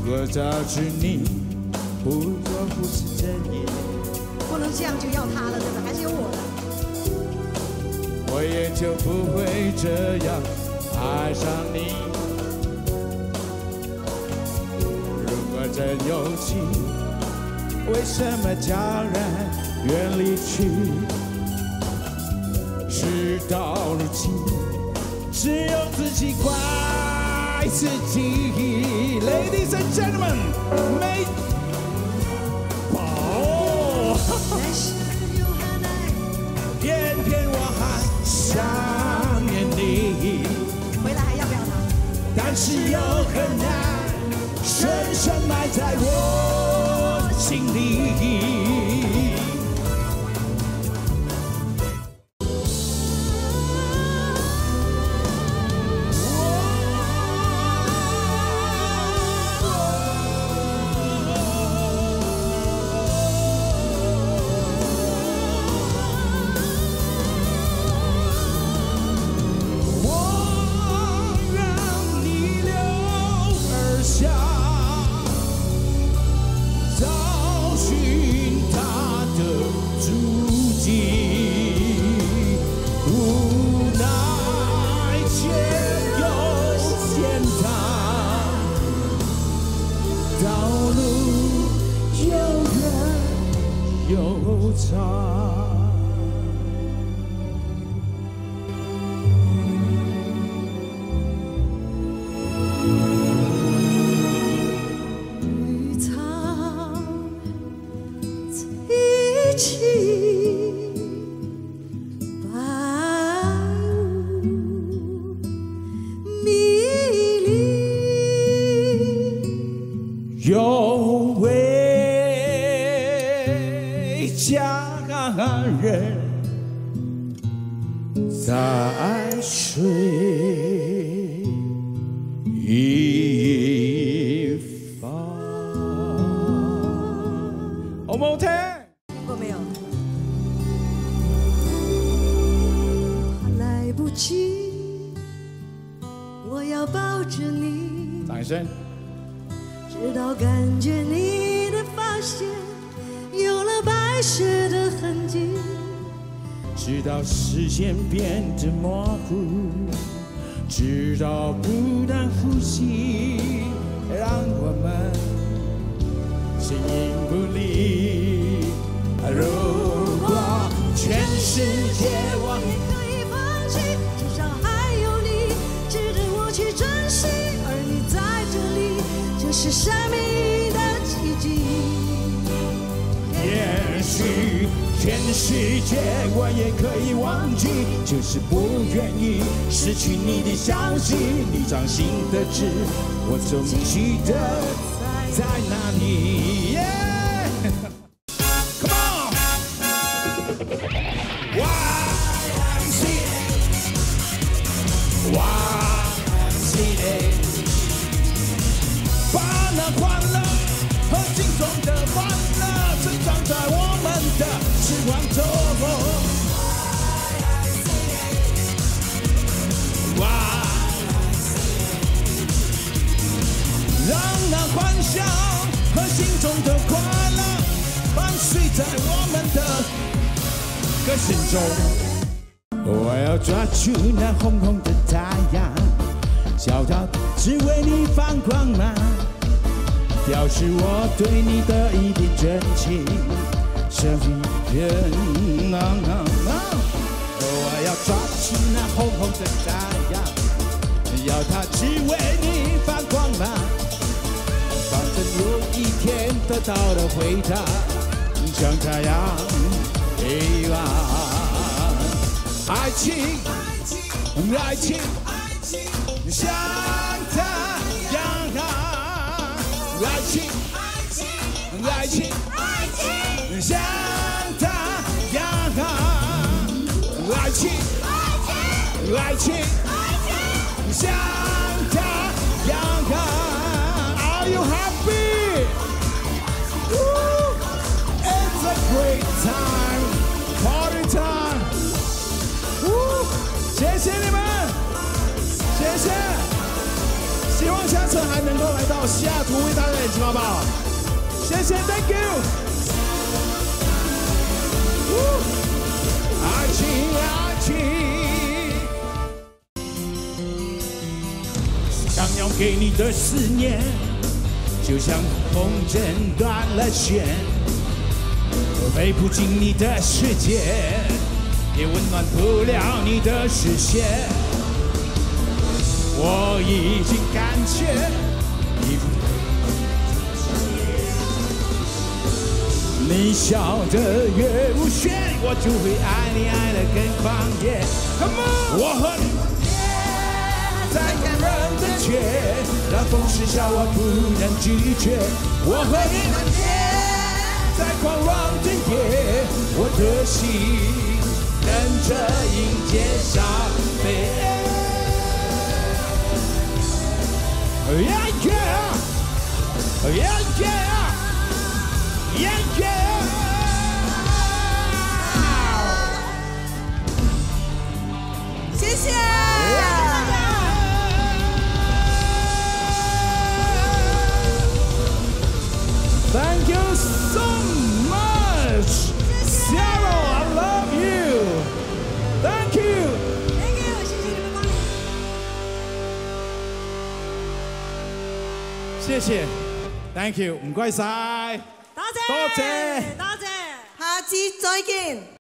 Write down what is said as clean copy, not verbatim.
果早知你不做不是真意， 不能这样就要他了，对吧？还是有我的。 我也就不会这样爱上你。如果真有情，为什么叫人远离去？事到如今，只有自己怪自己。Ladies and gentlemen， 美宝，偏偏我还想念你。 回来还要不要他？ 但是又很难深深埋在我心里。有位佳人在水一方。我们听过没有？来不及，我要抱着你。 掌声。 直到感觉你的发线有了白雪的痕迹， 直到视线变得模糊，直到不能呼吸，让我们形影不离。如果全世界我也可以放弃，至少还有你值得我去珍惜，而你在这里，这是生命的奇迹。 也许全世界我也可以忘记，就是不愿意失去你的消息。你掌心的痣，我总记得在哪里。Come on， YMCA， 把那欢乐和心中的欢乐珍藏在我们的时光中。让那欢笑和心中的快乐伴随在我们的歌声中。我要抓住那红红的太阳，小它只为你放光芒，表示我对你的一点真情，生命人我要抓住那红红的太阳，要它只为你放光芒，反正有一天得到了回答，像太阳一样。爱情，爱情，像太阳。爱情，爱情，像太阳。爱情，爱情，像太阳。Are you happy? It's a great time, party time. 谢谢你们，谢谢，希望下次还能够来到到西雅图为大家演出，好不好？谢谢 ，Thank you。爱情，爱情，想要给你的思念，就像风筝断了线，飞不进你的世界，也温暖不了你的视线。我已经感觉你笑得越无邪，我就会爱你爱得更狂野。Come on， 我和你在感人的街，那风是笑我不能拒绝。我和你在狂妄的夜，我的心跟着迎接伤悲。Yeah yeah yeah yeah yeah yeah。 谢谢。 Thank you so much, Cielo. I love you. Thank you. Thank you， 谢谢你们光临。 谢謝 ，Thank you，唔該晒， 多謝， 多謝， 多謝，下次再見。